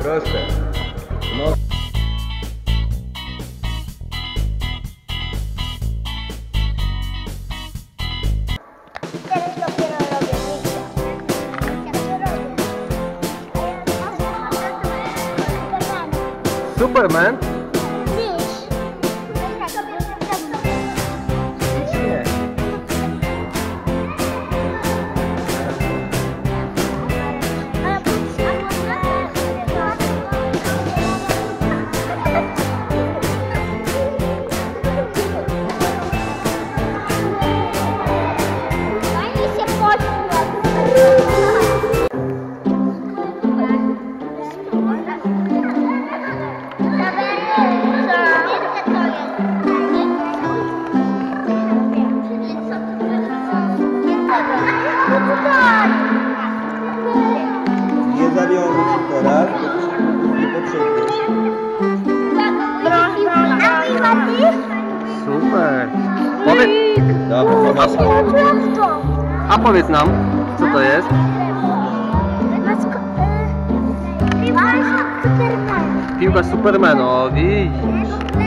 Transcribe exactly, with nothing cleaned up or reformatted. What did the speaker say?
Proszę. No. Teraz dopiero robię misję. Superman? Miś. Nie. Nie zawiążę ci teraz, bo to się nie potrzebne. Super. Powiedz... Dobra, powiedz. A powiedz nam, co to jest? Piłka Superman. Piłka Superman, o widzisz.